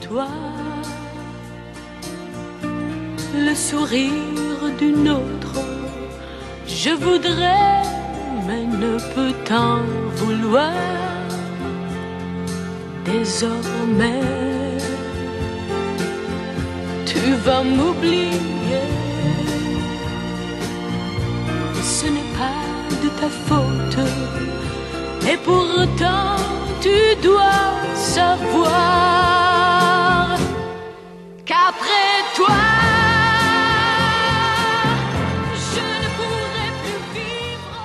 toi, le sourire d'une autre, je voudrais, mais ne peux t'en vouloir. Désormais, tu vas m'oublier. Ce n'est pas de ta faute, et pourtant tu dois savoir qu'après toi, je ne pourrai plus vivre.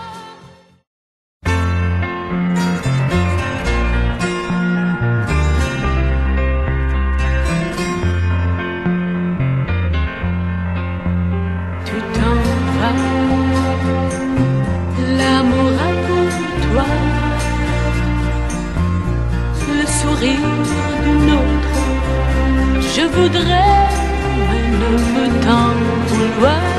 Tu t'en vas, l'amour a pour toi le sourire d'une autre. Je voudrais, mais ne peux t'en vouloir.